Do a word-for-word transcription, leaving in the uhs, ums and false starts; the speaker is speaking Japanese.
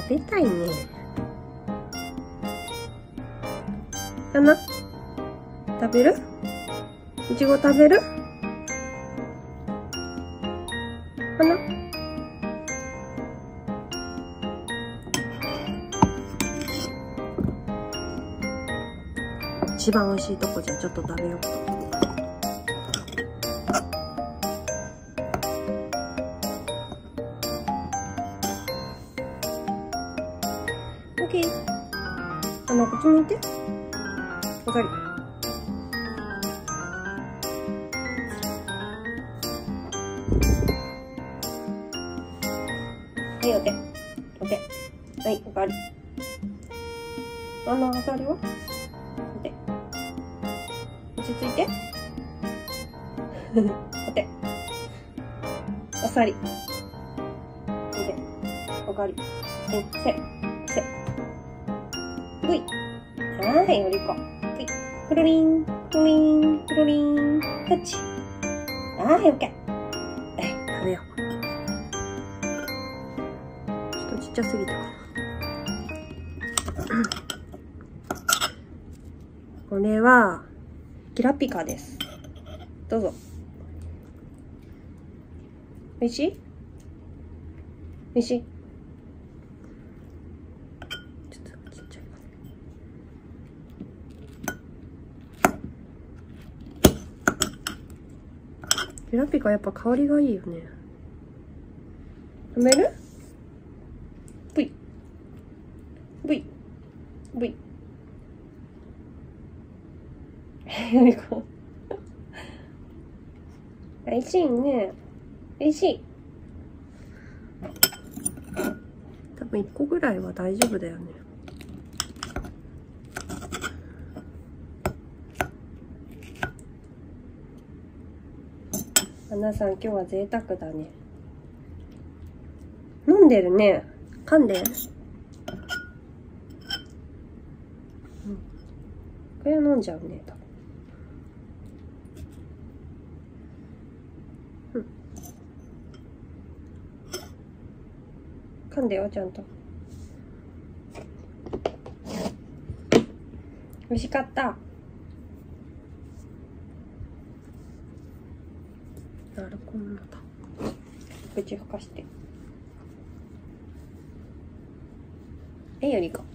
食べたいね。かな？食べる？いちご食べる？かな？一番美味しいとこじゃちょっと食べようか。オッケー。あの、こっち向いて。わかり。はい、お手。お手。はい、おかわり。あの、あさりは？お手。落ち着いて。お手。あさり。お手。おかわり。はい、せ。せ。ぐい。はい、おりこ。ぐい。くるりん。くるりん。くるりん。タッチ。はい、オッケー。はい、食べよう。ちょっとちっちゃすぎたかな。これは、キラピカです。どうぞ。おいしい？おいしい？ちょっとちっちゃいかな。キラピカやっぱ香りがいいよね。食べる？ブイ。ブイ。ブイ。よりこ。おいしいね。おいしい。多分いっこぐらいは大丈夫だよね。花さん、今日は贅沢だね。飲んでるね。噛んで。うん。これは飲んじゃうね。多分。うん。噛んでよ、ちゃんと。美味しかった。なるこんなだ。口ふかして。え、よりこ。